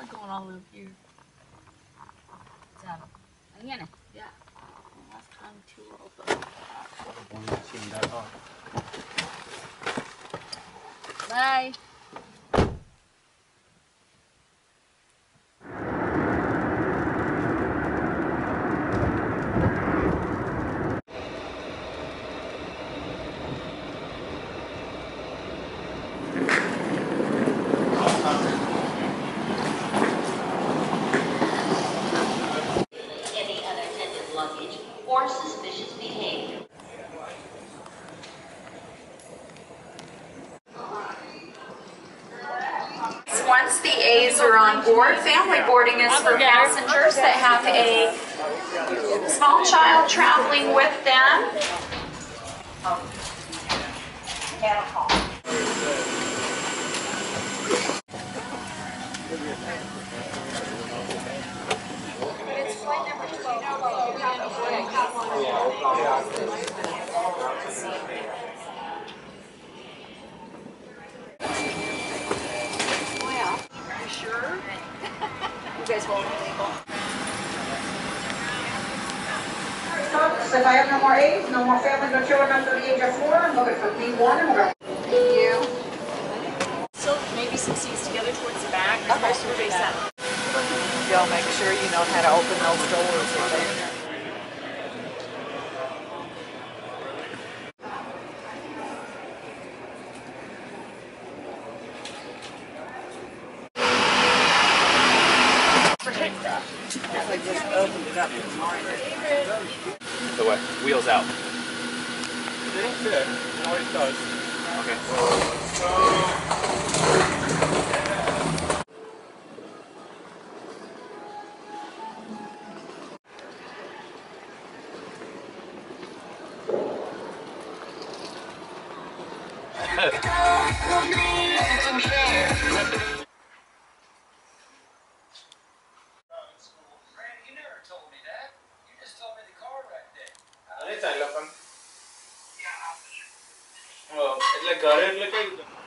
going all up here. Sabi. Ang yan eh. Yeah. Last time too old. Bye. Any unattended luggage or suspicious behavior. Once the A's are on board, family boarding is for passengers that have a small child traveling with them. Folks, if I have no more A's, no more family, no children under the age of 4, I'm looking for P1 and we're going. So maybe some seats together towards the back. Okay. Survey center. Y'all make sure you know how to open those doors. I just opened it up this morning. The way? Wheels out. It'll fit. It always does. એટલે ઘરે એટલે કઈ